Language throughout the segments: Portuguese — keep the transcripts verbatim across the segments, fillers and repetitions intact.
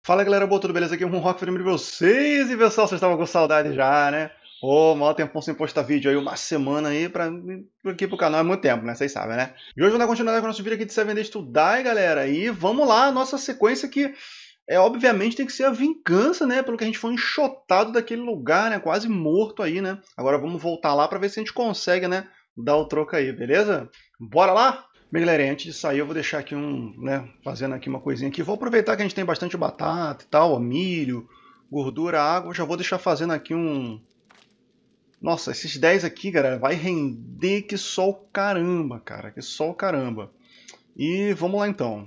Fala galera, boa, tudo beleza? Aqui é o Rock de vocês. E pessoal, vocês estavam com saudade já, né? Ô, maior tempão sem postar vídeo aí, uma semana aí pra, aqui pro canal, é muito tempo, né? Vocês sabem, né? E hoje vamos dar continuidade com o nosso vídeo aqui de Seven Days to Die, galera. E vamos lá, a nossa sequência que é, obviamente, tem que ser a vingança, né? Pelo que a gente foi enxotado daquele lugar, né? Quase morto aí, né? Agora vamos voltar lá pra ver se a gente consegue, né? Dar o troco aí, beleza? Bora lá? Bem, galera, antes de sair eu vou deixar aqui um, né, fazendo aqui uma coisinha aqui. Vou aproveitar que a gente tem bastante batata e tal, ó, milho, gordura, água. Já vou deixar fazendo aqui um... Nossa, esses dez aqui, galera, vai render que só o caramba, cara, que só o caramba. E vamos lá então.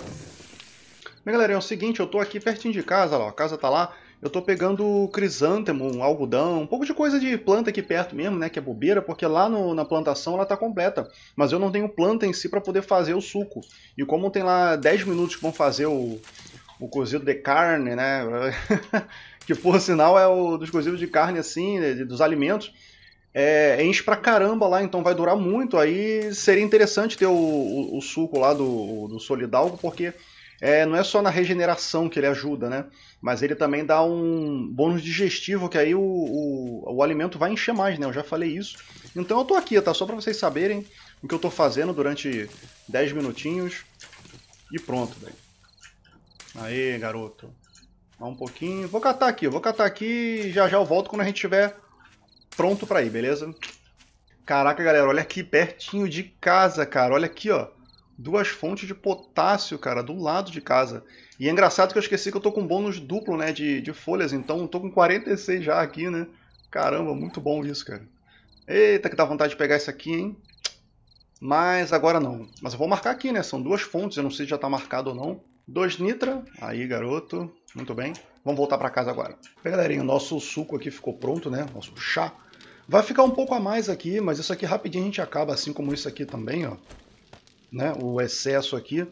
Bem, galera, é o seguinte, eu tô aqui pertinho de casa, ó, a casa tá lá. Eu tô pegando crisântemo, um algodão, um pouco de coisa de planta aqui perto mesmo, né, que é bobeira, porque lá no, na plantação ela tá completa. Mas eu não tenho planta em si para poder fazer o suco. E como tem lá dez minutos que vão fazer o, o cozido de carne, né, que por sinal é o dos cozidos de carne assim, né, dos alimentos, é, enche pra caramba lá, então vai durar muito. Aí seria interessante ter o, o, o suco lá do, do Solidalgo, porque... É, não é só na regeneração que ele ajuda, né? Mas ele também dá um bônus digestivo, que aí o, o, o alimento vai encher mais, né? Eu já falei isso. Então eu tô aqui, tá? Só pra vocês saberem o que eu tô fazendo durante dez minutinhos. E pronto, velho. Aê, garoto. Dá um pouquinho. Vou catar aqui, eu vou catar aqui e já já eu volto quando a gente estiver pronto pra ir, beleza? Caraca, galera, olha aqui, pertinho de casa, cara. Olha aqui, ó. Duas fontes de potássio, cara, do lado de casa. E é engraçado que eu esqueci que eu tô com bônus duplo, né, de, de folhas, então eu tô com quarenta e seis já aqui, né? Caramba, muito bom isso, cara. Eita, que dá vontade de pegar isso aqui, hein? Mas agora não. Mas eu vou marcar aqui, né? São duas fontes, eu não sei se já tá marcado ou não. Dois nitra. Aí, garoto. Muito bem. Vamos voltar pra casa agora. Bem, galerinha, o nosso suco aqui ficou pronto, né? Nosso chá. Vai ficar um pouco a mais aqui, mas isso aqui rapidinho a gente acaba, assim como isso aqui também, ó. Né, o excesso aqui,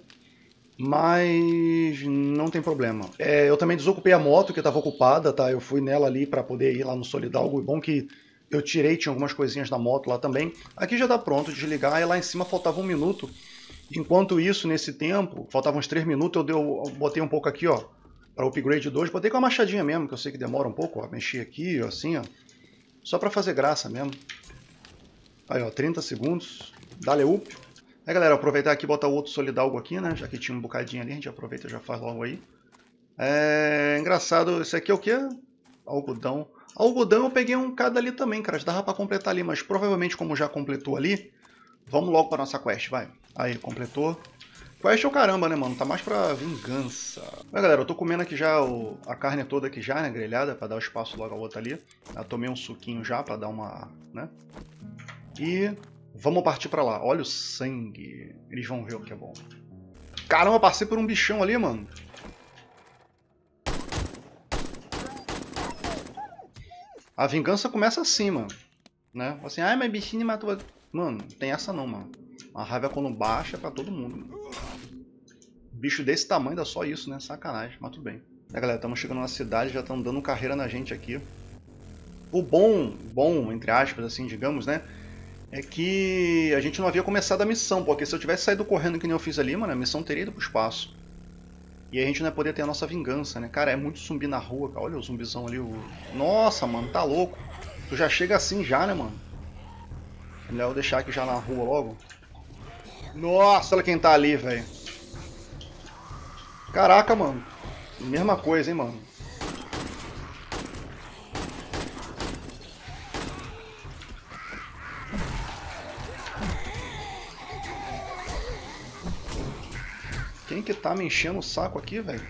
mas não tem problema. É, eu também desocupei a moto que estava ocupada, tá? Eu fui nela ali para poder ir lá no Solidalgo. Bom que eu tirei, tinha algumas coisinhas da moto lá também. Aqui já está pronto, desligar, e lá em cima faltava um minuto. Enquanto isso, nesse tempo, faltavam uns três minutos, eu, deu, eu botei um pouco aqui, ó, para o upgrade dois, botei com a machadinha mesmo, que eu sei que demora um pouco, ó, mexi aqui, ó, assim, ó, só para fazer graça mesmo. Aí, ó, trinta segundos, dá-lhe up. Aí, galera, aproveitar aqui e botar o outro Solidalgo aqui, né? Já que tinha um bocadinho ali, a gente aproveita e já faz logo aí. É engraçado, esse aqui é o quê? Algodão. Algodão eu peguei um cada ali também, cara. Já dava pra completar ali, mas provavelmente como já completou ali, vamos logo pra nossa quest, vai. Aí, completou. Quest é o caramba, né, mano? Tá mais pra vingança. Mas, galera, eu tô comendo aqui já o, a carne toda aqui já, né, grelhada, pra dar o espaço logo a outra ali. Eu tomei um suquinho já pra dar uma, né? E... vamos partir pra lá. Olha o sangue. Eles vão ver o que é bom. Caramba, passei por um bichão ali, mano. A vingança começa assim, mano. Né? Assim, ai, mas bichinho matou... Mano, não tem essa não, mano. A raiva quando baixa é pra todo mundo. Mano. Bicho desse tamanho dá só isso, né? Sacanagem, mas tudo bem. É, galera, estamos chegando na cidade, já estão dando carreira na gente aqui. O bom, bom, entre aspas, assim, digamos, né? É que a gente não havia começado a missão, porque se eu tivesse saído correndo que nem eu fiz ali, mano, a missão teria ido pro espaço. E aí a gente não ia poder ter a nossa vingança, né? Cara, é muito zumbi na rua, cara. Olha o zumbizão ali. O... Nossa, mano, tá louco. Tu já chega assim já, né, mano? É melhor eu deixar aqui já na rua logo. Nossa, olha quem tá ali, velho. Caraca, mano. Mesma coisa, hein, mano. Quem que tá me enchendo o saco aqui, velho?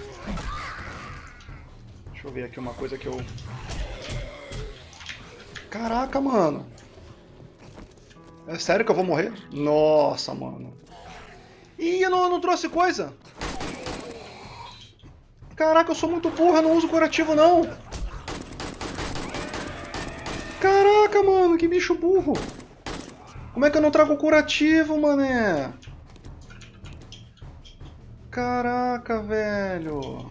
Deixa eu ver aqui uma coisa que eu... Caraca, mano. É sério que eu vou morrer? Nossa, mano. Ih, eu não, eu não trouxe coisa. Caraca, eu sou muito burro, eu não uso curativo, não. Caraca, mano, que bicho burro. Como é que eu não trago curativo, mané? Caraca, velho.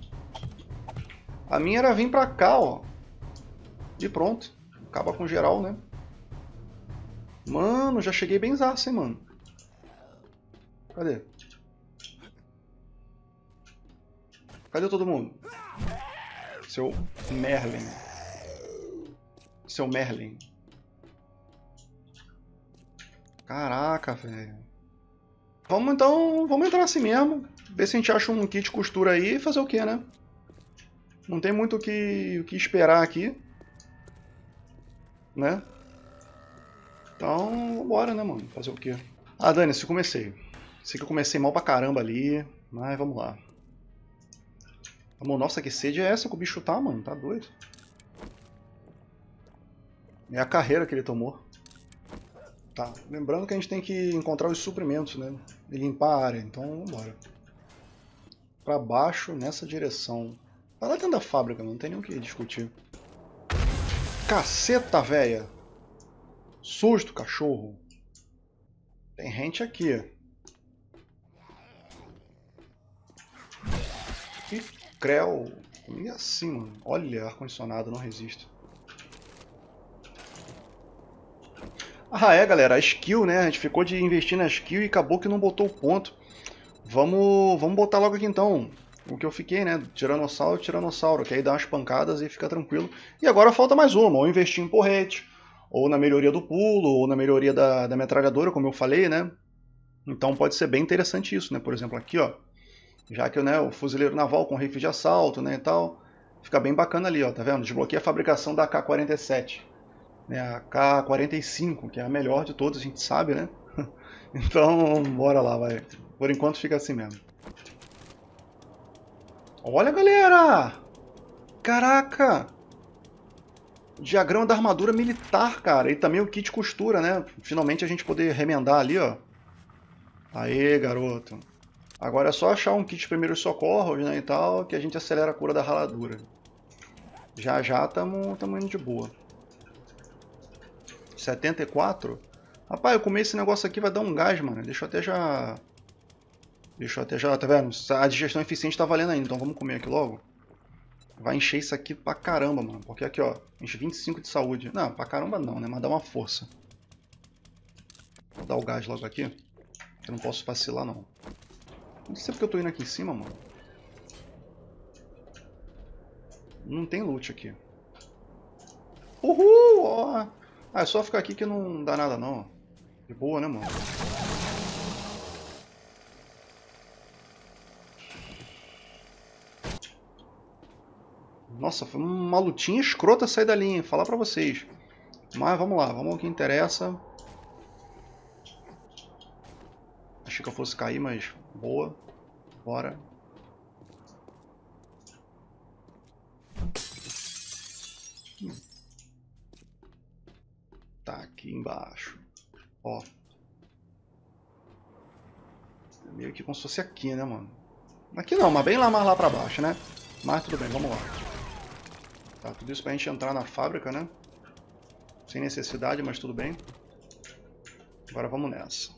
A minha era vir pra cá, ó. E pronto. Acaba com geral, né? Mano, já cheguei bem zaço, hein, mano. Cadê? Cadê todo mundo? Seu Merlin. Seu Merlin. Caraca, velho. Vamos então, vamos entrar assim mesmo. Ver se a gente acha um kit de costura aí e fazer o que, né? Não tem muito o que, o que esperar aqui. Né? Então, bora, né, mano? Fazer o quê? Ah, dane-se, comecei. Sei que eu comecei mal pra caramba ali, mas vamos lá. Amor, nossa, que sede é essa que o bicho tá, mano? Tá doido. É a carreira que ele tomou. Tá, lembrando que a gente tem que encontrar os suprimentos, né? E limpar a área, então vambora. Pra baixo, nessa direção. Tá lá dentro da fábrica, não tem nem o que discutir. Caceta, véia! Susto, cachorro. Tem gente aqui. Ih, creu. E assim, mano. Olha, ar-condicionado, não resisto. Ah, é, galera. A skill, né? A gente ficou de investir na skill e acabou que não botou o ponto. Vamos, vamos botar logo aqui, então. O que eu fiquei, né? Tiranossauro, Tiranossauro. Que aí dá umas pancadas e fica tranquilo. E agora falta mais uma. Ou investir em porrete. Ou na melhoria do pulo, ou na melhoria da, da metralhadora, como eu falei, né? Então pode ser bem interessante isso, né? Por exemplo, aqui, ó. Já que, né, o fuzileiro naval com rifle de assalto, né, e tal. Fica bem bacana ali, ó, tá vendo? Desbloqueia a fabricação da A K quarenta e sete. Né, a A K quarenta e cinco, que é a melhor de todas, a gente sabe, né? Então, bora lá, vai. Por enquanto fica assim mesmo. Olha, galera! Caraca! Diagrama da armadura militar, cara. E também o kit costura, né? Finalmente a gente poder remendar ali, ó. Aê, garoto. Agora é só achar um kit de primeiros socorros, né, e tal, que a gente acelera a cura da raladura. Já já tamo, tamo indo de boa. setenta e quatro? Rapaz, eu comer esse negócio aqui vai dar um gás, mano. Deixa eu até já... Deixa eu até já... Tá vendo? A digestão eficiente tá valendo ainda, então vamos comer aqui logo. Vai encher isso aqui pra caramba, mano. Porque aqui, ó, enche vinte e cinco de saúde. Não, pra caramba não, né? Mas dá uma força. Vou dar o gás logo aqui. Que eu não posso vacilar, não. Não sei porque eu tô indo aqui em cima, mano. Não tem loot aqui. Uhul! Ó. Ah, é só ficar aqui que não dá nada, não. De boa, né, mano? Nossa, foi uma lutinha escrota sair da linha, falar pra vocês. Mas vamos lá, vamos ao que interessa. Achei que eu fosse cair, mas boa. Bora. Hum. Tá aqui embaixo. Ó. É meio que como se fosse aqui, né, mano? Aqui não, mas bem lá mais lá pra baixo, né? Mas tudo bem, vamos lá. Tá, tudo isso pra gente entrar na fábrica, né? Sem necessidade, mas tudo bem. Agora vamos nessa.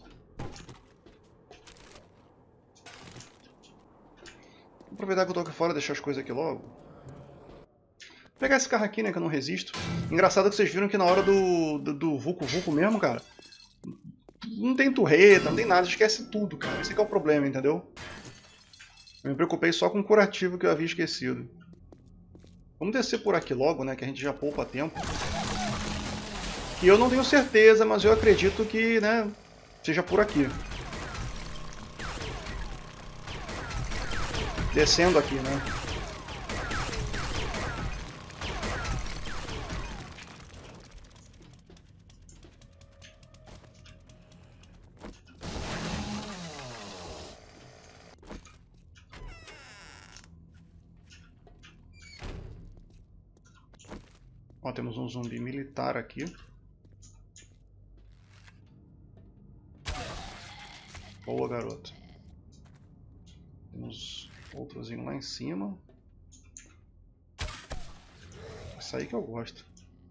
Vou aproveitar que eu tô aqui fora e deixar as coisas aqui logo. Vou pegar esse carro aqui, né, que eu não resisto. Engraçado que vocês viram que na hora do, do, do Vucu Vucu mesmo, cara, não tem turreta, não tem nada, esquece tudo, cara. Esse aqui é o problema, entendeu? Eu me preocupei só com o curativo que eu havia esquecido. Vamos descer por aqui logo, né, que a gente já poupa tempo. Que eu não tenho certeza, mas eu acredito que, né, seja por aqui. Descendo aqui, né. Ó, temos um zumbi militar aqui. Boa, garoto. Temos outrozinho lá em cima. Isso aí que eu gosto.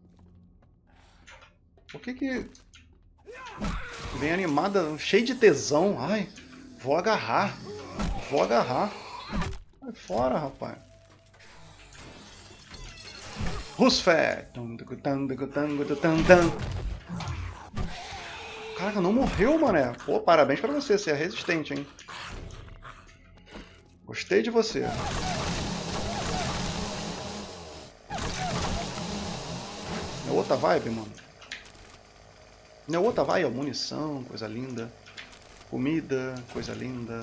Por que que... Vem animada, cheio de tesão. Ai, vou agarrar. Vou agarrar. Vai fora, rapaz. Rusfé! Caraca, não morreu, mané. Pô, parabéns pra você, você é resistente, hein? Gostei de você. É outra vibe, mano. Não é outra vibe, é munição, coisa linda. Comida, coisa linda.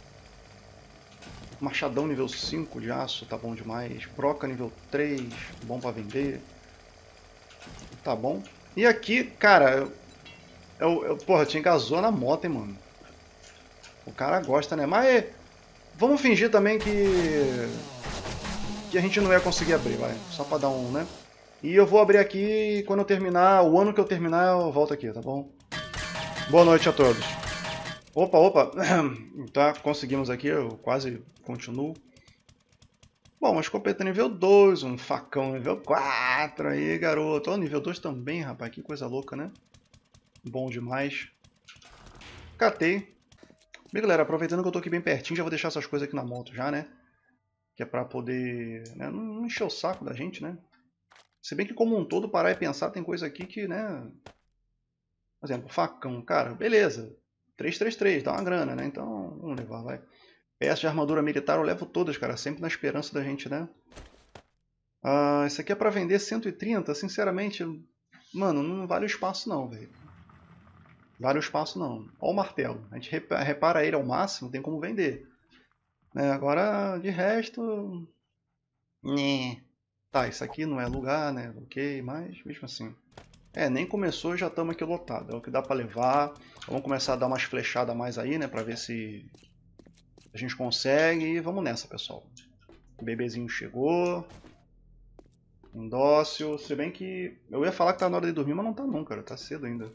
Machadão nível cinco de aço, tá bom demais. Broca nível três, bom pra vender. Tá bom. E aqui, cara, eu, eu, eu, porra, tinha gasou na moto, hein, mano. O cara gosta, né? Mas vamos fingir também que que a gente não ia conseguir abrir, vai. Só pra dar um, né? E eu vou abrir aqui quando eu terminar, o ano que eu terminar eu volto aqui, tá bom? Boa noite a todos. Opa, opa. Tá, conseguimos aqui, eu quase continuo. Bom, uma escopeta nível dois, um facão nível quatro aí, garoto. Ó, nível dois também, rapaz, que coisa louca, né? Bom demais. Catei. Bem, galera, aproveitando que eu tô aqui bem pertinho, já vou deixar essas coisas aqui na moto já, né? Que é pra poder, né, não encher o saco da gente, né? Se bem que como um todo, parar e pensar, tem coisa aqui que, né... Por exemplo, facão, cara, beleza. três três três, dá uma grana, né? Então, vamos levar, vai. Peças de armadura militar eu levo todas, cara, sempre na esperança da gente, né? Ah, isso aqui é pra vender cento e trinta, sinceramente, mano, não vale o espaço não, velho. Vale o espaço não. Olha o martelo, a gente repara ele ao máximo, tem como vender. É, agora, de resto... Né. Tá, isso aqui não é lugar, né? Ok, mas mesmo assim... É, nem começou e já estamos aqui lotado. É o que dá pra levar. Vamos começar a dar umas flechadas a mais aí, né? Pra ver se a gente consegue. E vamos nessa, pessoal. O bebezinho chegou. Indócil. Se bem que... Eu ia falar que tá na hora de dormir, mas não tá não, cara. Tá cedo ainda.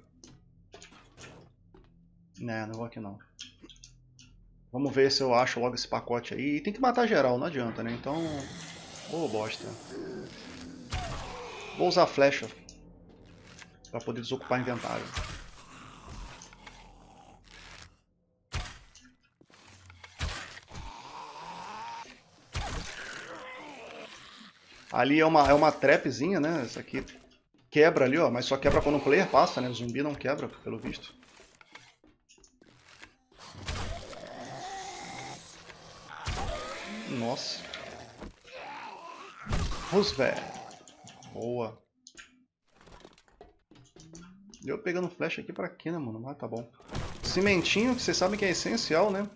Né, não vou aqui não. Vamos ver se eu acho logo esse pacote aí. E tem que matar geral, não adianta, né? Então... Ô, oh, bosta. Vou usar a flecha. Pra poder desocupar inventário. Ali é uma, é uma trapzinha, né? Essa aqui quebra ali, ó. Mas só quebra quando o player passa, né? O zumbi não quebra, pelo visto. Nossa. Roosevelt. Boa. Eu pegando flecha aqui pra quê, né, mano? Mas tá bom. Cimentinho, que vocês sabem que é essencial, né?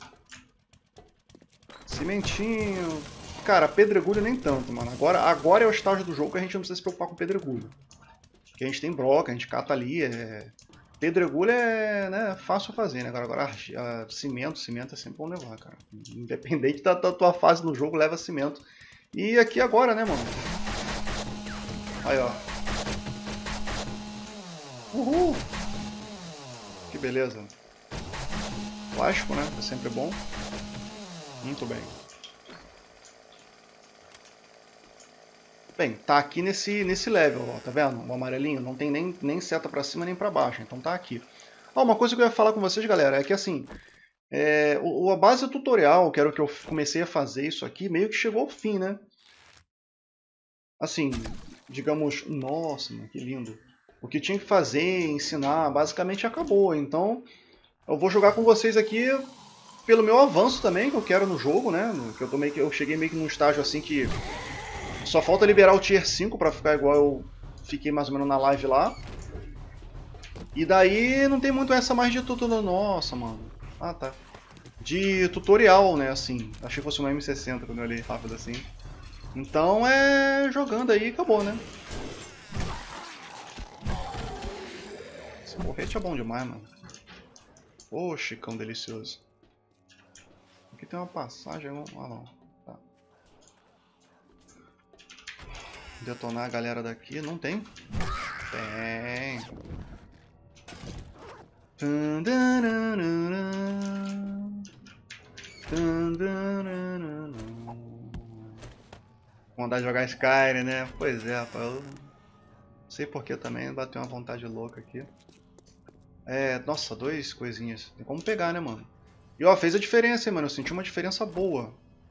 Cimentinho. Cara, pedregulho nem tanto, mano. Agora, agora é o estágio do jogo que a gente não precisa se preocupar com pedregulho. Porque a gente tem broca, a gente cata ali. É... Pedregulho é, né, fácil fazer, né? Agora, agora a, cimento, cimento é sempre bom levar, cara. Independente da, da tua fase no jogo, leva cimento. E aqui agora, né, mano? Aí, ó. Uhul! Que beleza. Plástico, né? É sempre bom. Muito bem. Bem, tá aqui nesse, nesse level, ó, tá vendo? O amarelinho não tem nem, nem seta pra cima nem pra baixo, então tá aqui. Ah, uma coisa que eu ia falar com vocês, galera, é que assim, é, o, a base tutorial, que era o que eu comecei a fazer isso aqui, meio que chegou ao fim, né? Assim, digamos, nossa, mano, que lindo. O que tinha que fazer, ensinar, basicamente acabou. Então, eu vou jogar com vocês aqui pelo meu avanço também, que eu quero no jogo, né? Que eu, tô meio que, eu cheguei meio que num estágio assim que só falta liberar o Tier cinco pra ficar igual eu fiquei mais ou menos na live lá. E daí não tem muito essa mais de tutorial. Nossa, mano. Ah, tá. De tutorial, né, assim. Achei que fosse uma M sessenta quando eu olhei rápido assim. Então é... jogando aí e acabou, né? Esse porrete é bom demais, mano. Ô, chicão delicioso. Aqui tem uma passagem... Ah, não. Tá. Detonar a galera daqui. Não tem? Tem. Vontade de jogar Skyrim, né? Pois é, rapaz. Eu não sei porque também bateu uma vontade louca aqui. É, nossa, dois coisinhas. Tem como pegar, né, mano? E ó, fez a diferença, hein, mano. Eu senti uma diferença boa.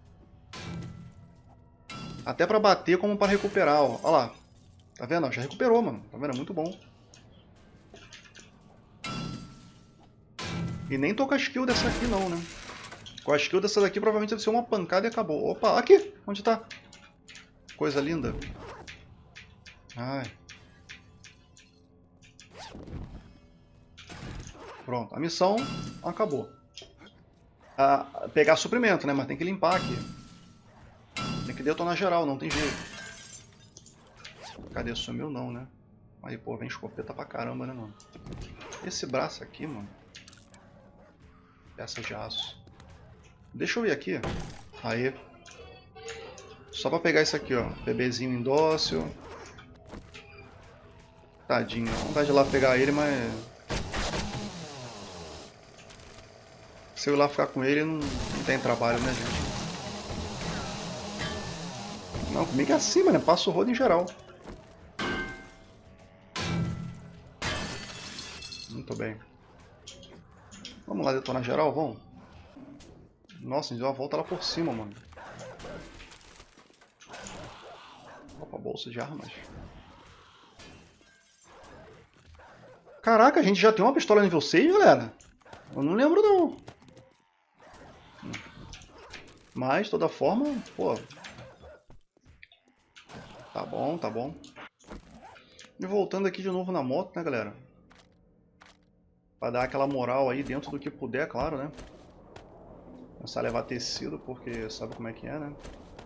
Até pra bater como pra recuperar, ó. Ó lá. Tá vendo? Já recuperou, mano. Tá vendo? É muito bom. E nem tô com a skill dessa aqui não, né? Com a skill dessa daqui provavelmente deve ser uma pancada e acabou. Opa, aqui! Onde tá? Coisa linda. Ai. Pronto, a missão acabou. Ah, pegar suprimento, né? Mas tem que limpar aqui. Tem que detonar geral, não tem jeito. Cadê? Sumiu não, né? Aí, pô, vem escopeta pra caramba, né, mano? Esse braço aqui, mano. Peça de aço. Deixa eu ir aqui. Aí. Só pra pegar isso aqui, ó. Bebezinho indócil. Tadinho. Vontade de ir lá pegar ele, mas... se eu ir lá ficar com ele, não, não tem trabalho, né, gente? Não, comigo é assim, mano. Passa o rodo em geral. Muito bem. Vamos lá detonar geral, vamos? Nossa, a gente deu uma volta lá por cima, mano. Opa, bolsa de armas. Caraca, a gente já tem uma pistola nível seis, galera? Eu não lembro, não. Mas, de toda forma, pô... tá bom, tá bom. E voltando aqui de novo na moto, né, galera? Pra dar aquela moral aí dentro do que puder, claro, né? Começar a levar tecido, porque sabe como é que é, né?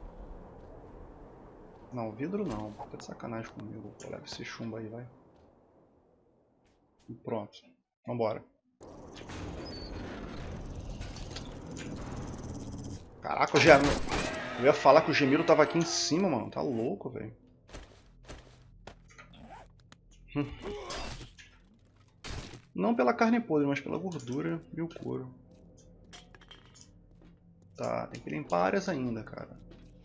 Não, vidro não. Tá de sacanagem comigo. Pô, leva esse chumbo aí, vai. E pronto. Vambora. Caraca, o Gemiro... eu ia falar que o Gemiro tava aqui em cima, mano. Tá louco, velho. Hum. Não pela carne podre, mas pela gordura e o couro. Tá, tem que limpar áreas ainda, cara.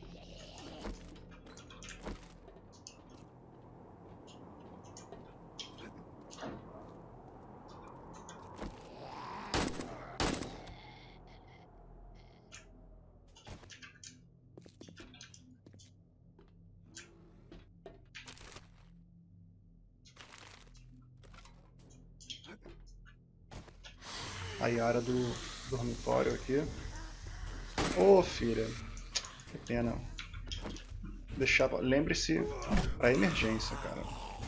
Aí a área do dormitório aqui. Ô, oh, filha. Que pena. Deixar... lembre-se pra emergência, cara.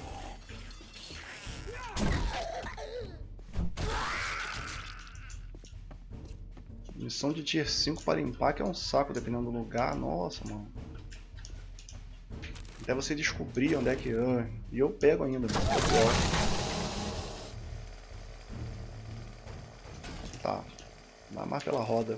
Missão de tier cinco para limpar, que é um saco, dependendo do lugar. Nossa, mano. Até você descobrir onde é que... ah, e eu pego ainda, mano. Tá. Vai mais pela roda.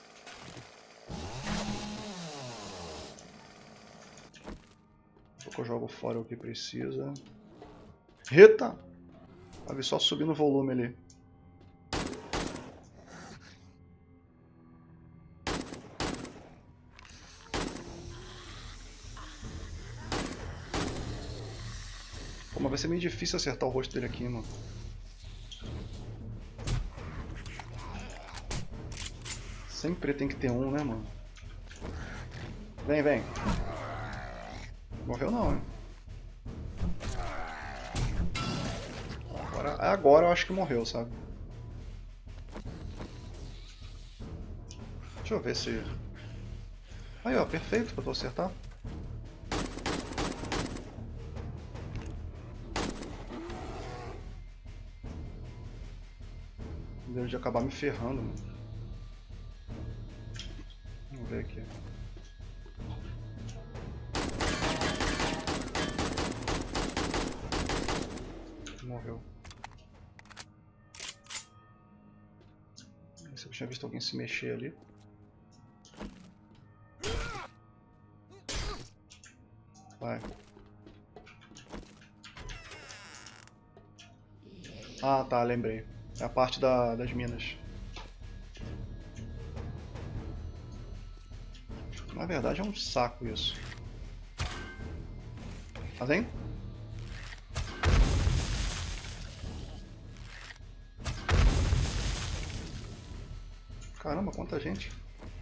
Eu jogo fora o que precisa. Eita! Vai só subir no volume ali. Pô, mas vai ser meio difícil acertar o rosto dele aqui, mano. Sempre tem que ter um, né, mano? Vem, vem. Morreu não, hein? Agora, agora eu acho que morreu, sabe? Deixa eu ver se... aí, ó, perfeito pra tu acertar. Deu de acabar me ferrando, mano. Vamos ver aqui. Morreu. Se eu tinha visto alguém se mexer ali. Vai. Ah, tá, lembrei. É a parte da, das minas. Na verdade é um saco isso. Tá vendo? Caramba, quanta gente.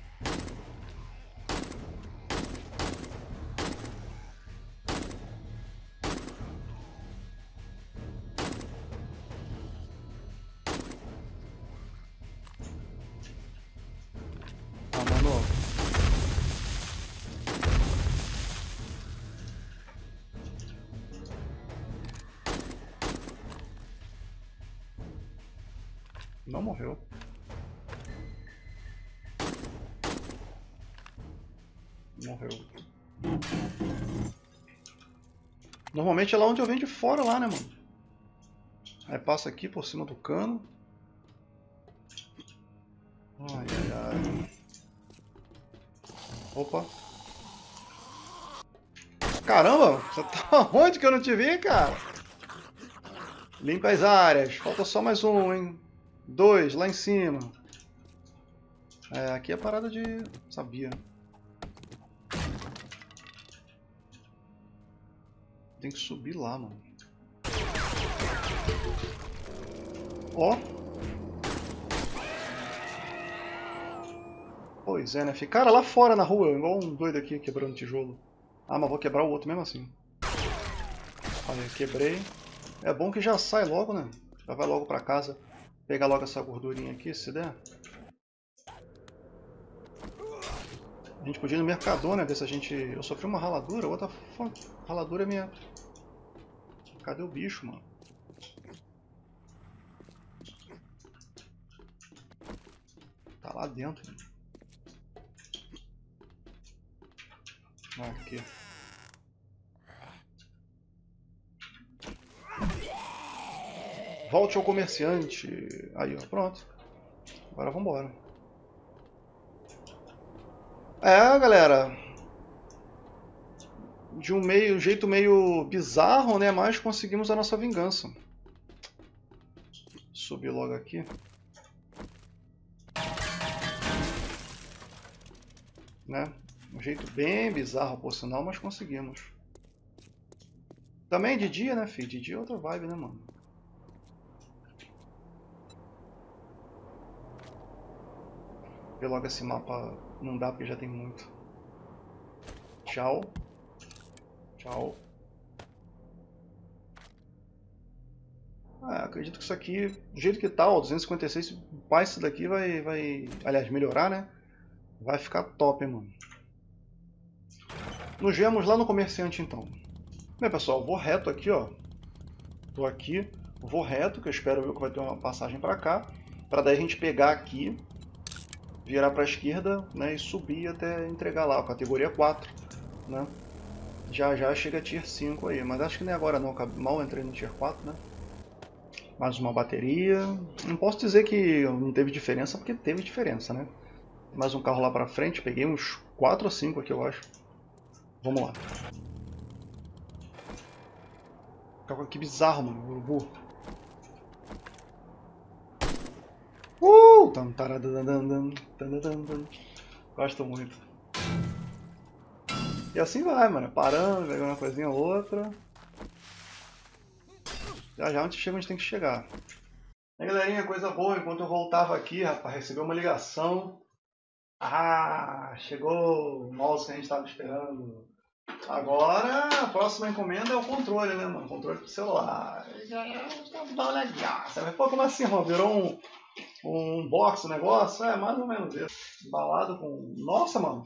Ah, mano. Não morreu. Morreu. Normalmente é lá onde eu venho de fora lá, né, mano? Aí passa aqui por cima do cano. Ai, ai, ai. Opa. Caramba, você tá onde que eu não te vi, cara? Limpa as áreas. Falta só mais um, hein? Dois, lá em cima. É, aqui é a parada de... Sabia. Tem que subir lá, mano. Ó. Pois é, né? Ficaram lá fora na rua, igual um doido aqui quebrando tijolo. Ah, mas vou quebrar o outro mesmo assim. Aí, quebrei. É bom que já sai logo, né? Já vai logo pra casa. Pegar logo essa gordurinha aqui, se der. A gente podia ir no Mercador, né? Ver se a gente... Eu sofri uma raladura, outra raladura é minha... Cadê o bicho, mano? Tá lá dentro. Aqui. Volte ao comerciante. Aí, ó, pronto. Agora vambora. É, galera. De um meio, um jeito meio bizarro, né? Mas conseguimos a nossa vingança. Subir logo aqui. Né? Um jeito bem bizarro, por sinal, mas conseguimos. Também de dia, né, filho? De dia é outra vibe, né, mano? Ver logo esse mapa não dá porque já tem muito. Tchau. Tchau. Ah, acredito que isso aqui, do jeito que tá, ó, duzentos e cinquenta e seis, mais isso daqui vai, vai, aliás, melhorar, né? Vai ficar top, hein, mano. Nos vemos lá no comerciante, então. Bem, pessoal, vou reto aqui, ó. Tô aqui, vou reto, que eu espero ver que vai ter uma passagem pra cá. Pra daí a gente pegar aqui, virar pra esquerda, né, e subir até entregar lá, categoria quatro, né. Já já chega Tier cinco aí, mas acho que nem agora não, mal entrei no Tier quatro, né. Mais uma bateria. Não posso dizer que não teve diferença, porque teve diferença, né. Mais um carro lá pra frente, peguei uns quatro ou cinco aqui, eu acho. Vamos lá. Que bizarro, mano, urubu. Uh! Gosto muito. E assim vai, mano. Parando, pegando uma coisinha ou outra. Já já a gente chega onde tem que chegar. E aí, galerinha, coisa boa. Enquanto eu voltava aqui, rapaz, recebi uma ligação. Ah, chegou o mouse que a gente estava esperando. Agora, a próxima encomenda é o controle, né, mano? Controle pro celular. Já dá uma olhadinha. Você vai, pô, como assim, mano? Virou um, um box o negócio? É, mais ou menos isso. Embalado com... Nossa, mano.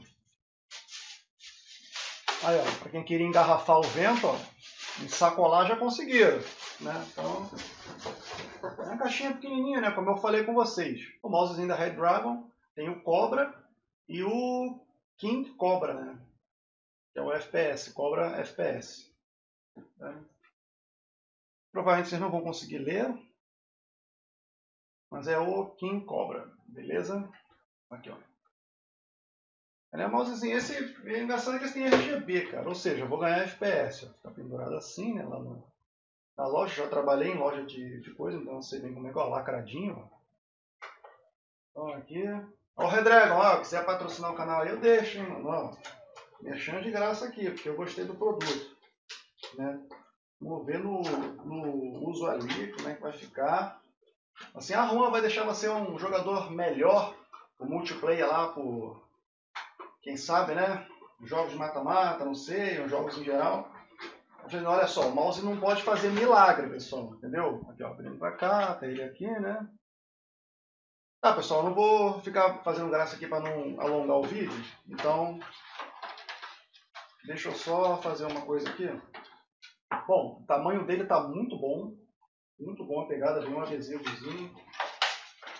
Aí, ó, pra quem queria engarrafar o vento, ó, ensacolar já conseguiram, né? Então, é uma caixinha pequenininha, né? Como eu falei com vocês. O mousezinho da Red Dragon, tem o Cobra e o King Cobra, né? Que é o F P S, Cobra F P S. Né? Provavelmente vocês não vão conseguir ler, mas é o King Cobra, beleza? Aqui, ó. É, mousezinho, esse é engraçado que esse tem R G B, cara, ou seja, eu vou ganhar F P S. Ó. Fica pendurado assim, né? Lá no, na loja, já trabalhei em loja de, de coisa, então não sei bem como é que é, ó, lacradinho. Ó. Então aqui. Ó, o Redragon, ó, quiser patrocinar o canal aí, eu deixo, hein, mano. Ó. Mexendo de graça aqui, porque eu gostei do produto. Né? Vamos ver no, no uso ali como é que vai ficar. Assim, a ROM vai deixar você um jogador melhor, o multiplayer lá por, quem sabe, né? Jogos de mata-mata, não sei, ou jogos em geral. Olha só, o mouse não pode fazer milagre, pessoal, entendeu? Aqui, ó, abrindo pra cá, tá ele aqui, né? Tá, pessoal, eu não vou ficar fazendo graça aqui para não alongar o vídeo, então deixa eu só fazer uma coisa aqui. Bom, o tamanho dele tá muito bom, muito bom a pegada, vem um adesivozinho.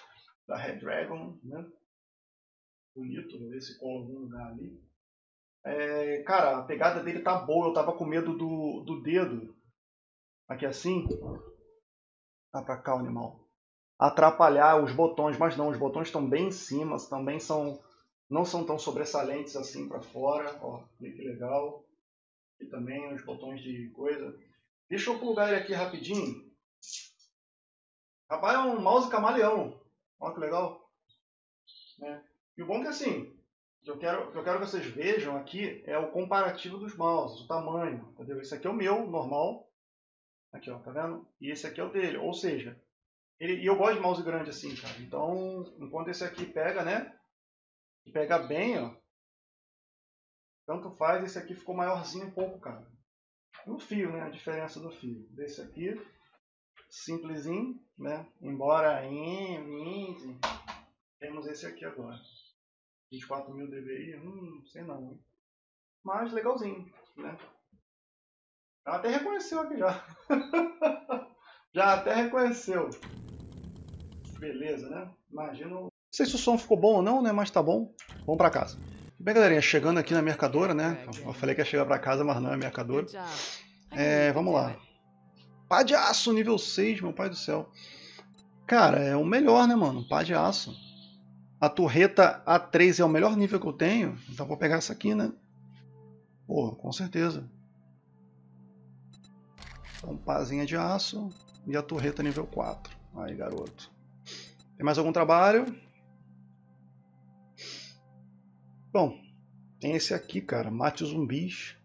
da Red Dragon, né? Bonito, vou ver se cola algum lugar ali. É, cara, a pegada dele tá boa, eu tava com medo do, do dedo. Aqui assim. Tá pra cá o animal. Atrapalhar os botões, mas não, os botões estão bem em cima, também são, não são tão sobressalentes assim pra fora. Ó, que legal. E também os botões de coisa. Deixa eu plugar ele aqui rapidinho. Rapaz, é um mouse camaleão. Olha que legal. Né? E o bom é que assim, o que eu quero, o que eu quero que vocês vejam aqui é o comparativo dos mouses, o tamanho. Entendeu? Esse aqui é o meu, normal. Aqui, ó, tá vendo? E esse aqui é o dele. Ou seja, ele, e eu gosto de mouse grande assim, cara. Então, enquanto esse aqui pega, né? Pega bem, ó. Tanto faz, esse aqui ficou maiorzinho um pouco, cara. E o fio, né? A diferença do fio. Desse aqui, simplesinho, né? Embora em temos esse aqui agora. vinte e quatro mil dpi, hum, sei não, hein? Mas legalzinho, né? Ela até reconheceu aqui já. Já até reconheceu. Beleza, né? Imagino. Não sei se o som ficou bom ou não, né? Mas tá bom. Vamos pra casa. Bem, galerinha, chegando aqui na mercadora, né? Eu falei que ia chegar pra casa, mas não é mercadora. É, vamos lá. Pá de aço, nível seis, meu pai do céu. Cara, é o melhor, né, mano? Pá de aço. A torreta A três é o melhor nível que eu tenho. Então vou pegar essa aqui, né? Pô, com certeza. Então, pazinha de aço e a torreta nível quatro. Aí, garoto. Tem mais algum trabalho? Bom, tem esse aqui, cara. Mate zumbis.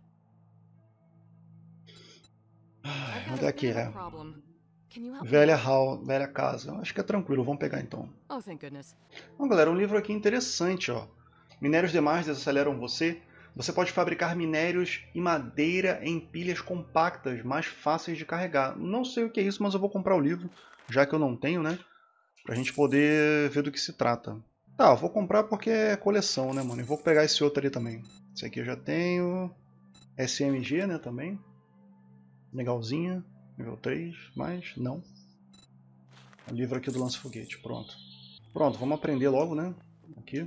Ai, onde é que é? Velha hall, velha casa. Acho que é tranquilo, vamos pegar então. Bom, galera, um livro aqui interessante, ó. Minérios demais desaceleram você. Você pode fabricar minérios e madeira em pilhas compactas, mais fáceis de carregar. Não sei o que é isso, mas eu vou comprar o livro, já que eu não tenho, né? Pra gente poder ver do que se trata. Tá, eu vou comprar porque é coleção, né, mano? E vou pegar esse outro ali também. Esse aqui eu já tenho. S M G, né, também. Legalzinha. Nível três, mas não. O livro aqui do lança-foguete, pronto. Pronto, vamos aprender logo, né? Aqui.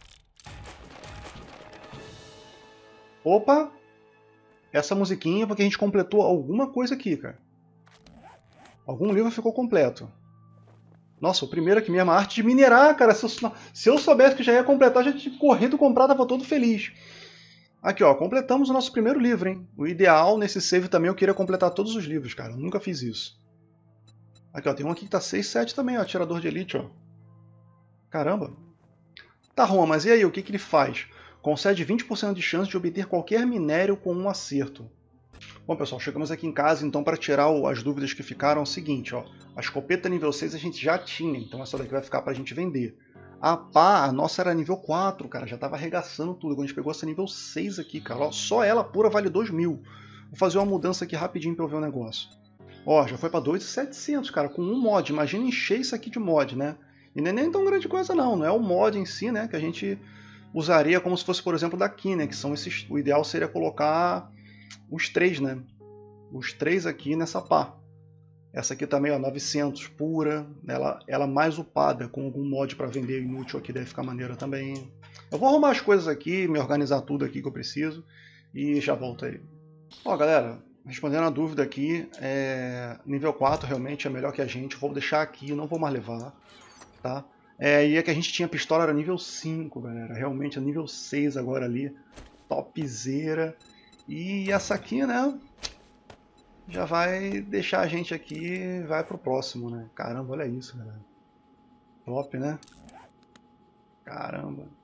Opa! Essa musiquinha porque a gente completou alguma coisa aqui, cara. Algum livro ficou completo. Nossa, o primeiro aqui mesmo, a arte de minerar, cara. Se eu, se eu soubesse que já ia completar, já tinha corrido comprar, tava todo feliz. Aqui, ó, completamos o nosso primeiro livro, hein? O ideal nesse save também eu queria completar todos os livros, cara. Eu nunca fiz isso. Aqui, ó, tem um aqui que tá seis sete também, ó, atirador de elite, ó. Caramba. Tá, Roma, mas e aí, o que que ele faz? Concede vinte por cento de chance de obter qualquer minério com um acerto. Bom, pessoal, chegamos aqui em casa, então, para tirar as dúvidas que ficaram, é o seguinte, ó. A escopeta nível seis a gente já tinha, então essa daqui vai ficar pra gente vender. A pá, a nossa era nível quatro, cara, já tava arregaçando tudo. Quando a gente pegou essa nível seis aqui, cara, ó, só ela pura vale dois mil. Vou fazer uma mudança aqui rapidinho pra eu ver o negócio. Ó, já foi pra dois mil e setecentos, cara, com um mod. Imagina encher isso aqui de mod, né? E não é nem tão grande coisa não, não é o mod em si, né, que a gente usaria como se fosse, por exemplo, daqui, né, que são esses... O ideal seria colocar os três, né? Os três aqui nessa pá. Essa aqui também, ó, novecentos, pura. Ela, ela mais upada, com algum mod para vender inútil aqui, deve ficar maneira também. Eu vou arrumar as coisas aqui, me organizar tudo aqui que eu preciso. E já volto aí. Ó, galera, respondendo a dúvida aqui, é... nível quatro realmente é melhor que a gente. Vou deixar aqui, não vou mais levar. Tá? É, e é que a gente tinha pistola, era nível cinco, galera. Realmente é nível seis agora ali. Topzera. E essa aqui, né? Já vai deixar a gente aqui, vai pro próximo, né? Caramba, olha isso, galera. Top, né? Caramba.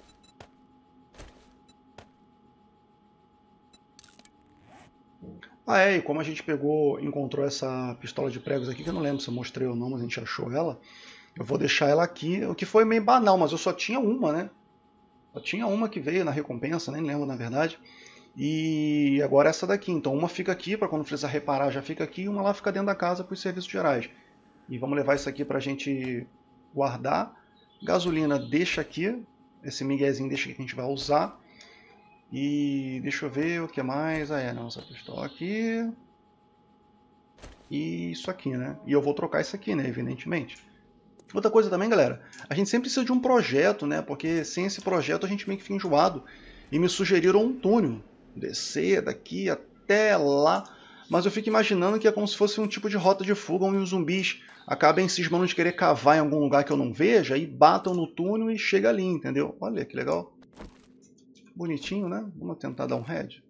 Ah, é, e como a gente pegou, encontrou essa pistola de pregos aqui, que eu não lembro se eu mostrei ou não, mas a gente achou ela. Eu vou deixar ela aqui, o que foi meio banal, mas eu só tinha uma, né? Só tinha uma que veio na recompensa, nem lembro na verdade. E agora essa daqui, então uma fica aqui, para quando precisar reparar já fica aqui, e uma lá fica dentro da casa para os serviços gerais. E vamos levar isso aqui para a gente guardar. Gasolina deixa aqui, esse miguezinho deixa aqui que a gente vai usar. E deixa eu ver o que mais. Ah, é, nossa pistola aqui. E isso aqui, né? E eu vou trocar isso aqui, né? Evidentemente. Outra coisa também, galera, a gente sempre precisa de um projeto, né? Porque sem esse projeto a gente meio que fica enjoado. E me sugeriram um túnel. Descer daqui até lá. Mas eu fico imaginando que é como se fosse um tipo de rota de fuga onde os zumbis acabem cismando de querer cavar em algum lugar que eu não veja e batam no túnel e chega ali, entendeu? Olha que legal. Bonitinho, né? Vamos tentar dar um head.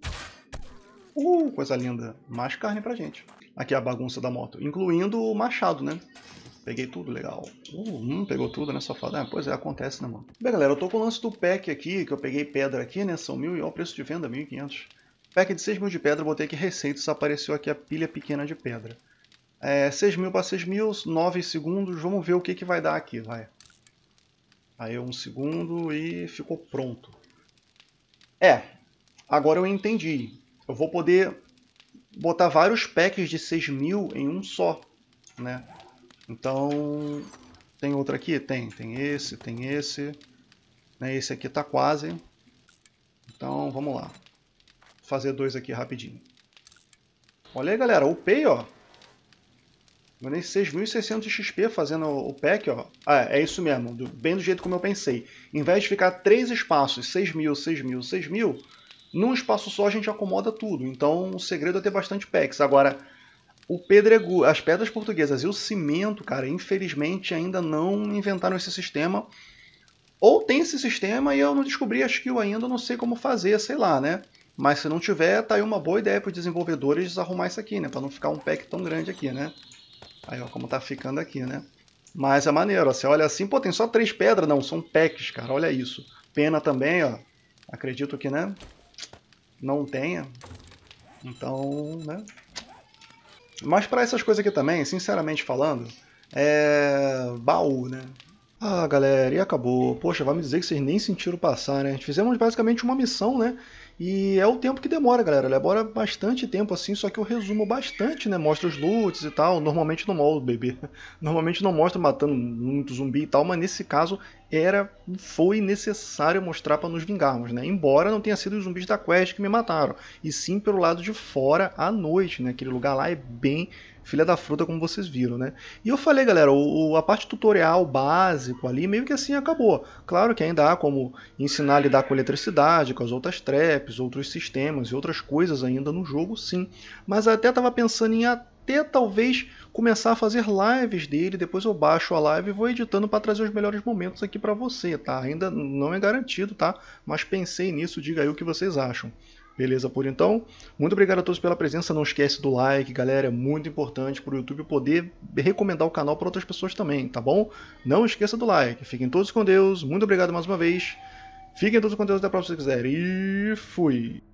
Uh, coisa linda. Mais carne pra gente. Aqui é a bagunça da moto, incluindo o machado, né? Peguei tudo, legal. Uh, hum, pegou tudo, né? Só fala. Ah, pois é, acontece, né, mano? Bem, galera, eu tô com o lance do pack aqui, que eu peguei pedra aqui, né? São mil e ó, o preço de venda, mil e quinhentos. Pack de seis mil de pedra, botei aqui receitas, apareceu aqui a pilha pequena de pedra. É, seis mil para seis mil, nove segundos, vamos ver o que, que vai dar aqui, vai. Aí um segundo e ficou pronto. É, agora eu entendi. Eu vou poder botar vários packs de seis mil em um só, né? Então, tem outro aqui? Tem, tem esse, tem esse. Esse aqui tá quase. Então, vamos lá. Vou fazer dois aqui rapidinho. Olha aí, galera, upei, ó. Ganhei seis mil e seiscentos de X P fazendo o pack, ó. Ah, é isso mesmo, do, bem do jeito como eu pensei. Em vez de ficar três espaços, seis mil, seis mil, seis mil, num espaço só a gente acomoda tudo. Então, o segredo é ter bastante packs. Agora, o pedregu, as pedras portuguesas e o cimento, cara, infelizmente ainda não inventaram esse sistema. Ou tem esse sistema e eu não descobri a skill ainda, não sei como fazer, sei lá, né? Mas se não tiver, tá aí uma boa ideia para os desenvolvedores arrumar isso aqui, né? Para não ficar um pack tão grande aqui, né? Aí, ó, como tá ficando aqui, né? Mas é maneiro, ó, você olha assim, pô, tem só três pedras, não, são packs, cara, olha isso. Pena também, ó, acredito que, né, não tenha. Então, né... Mas para essas coisas aqui também, sinceramente falando, é baú, né? Ah, galera, e acabou. Poxa, vai me dizer que vocês nem sentiram passar, né? Fizemos basicamente uma missão, né? E é o tempo que demora, galera. Demora bastante tempo assim, só que eu resumo bastante, né? Mostra os loots e tal. Normalmente não mostra, bebê. Normalmente não mostra matando muito zumbi e tal, mas nesse caso era, foi necessário mostrar para nos vingarmos, né? Embora não tenha sido os zumbis da quest que me mataram, e sim pelo lado de fora à noite, né? Aquele lugar lá é bem filha da fruta, como vocês viram, né? E eu falei, galera, o, a parte tutorial básico ali meio que assim acabou. Claro que ainda há como ensinar a lidar com eletricidade, com as outras traps, outros sistemas e outras coisas ainda no jogo, sim. Mas até estava pensando em até talvez começar a fazer lives dele, depois eu baixo a live e vou editando para trazer os melhores momentos aqui para você, tá? Ainda não é garantido, tá? Mas pensei nisso, diga aí o que vocês acham. Beleza, por então, muito obrigado a todos pela presença, não esquece do like, galera, é muito importante para o YouTube poder recomendar o canal para outras pessoas também, tá bom? Não esqueça do like, fiquem todos com Deus, muito obrigado mais uma vez, fiquem todos com Deus, até a próxima se quiserem, e fui!